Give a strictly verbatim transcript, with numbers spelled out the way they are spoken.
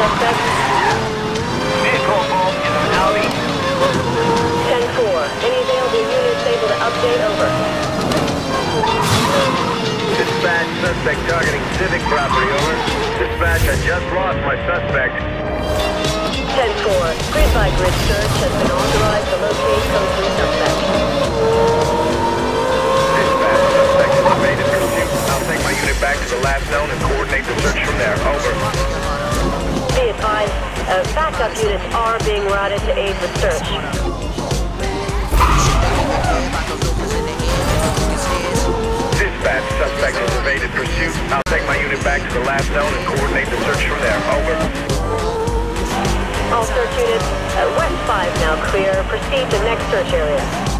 suspect. Vehicle involved in an Audi. ten four. Any available units able to update? Over. Dispatch, suspect targeting civic property, over. Dispatch, I just lost my suspect. ten four. Grid by grid search has been authorized to locate code three suspect. Dispatch, suspect is evaded pursuit. I'll take my unit back to the last zone and coordinate the search from there. Over. Be advised, uh, backup units are being routed to aid with search. Dispatch, suspect has evaded pursuit. I'll take my unit back to the last zone and coordinate the search from there. Over. All search units, uh, West five now clear. Proceed to next search area.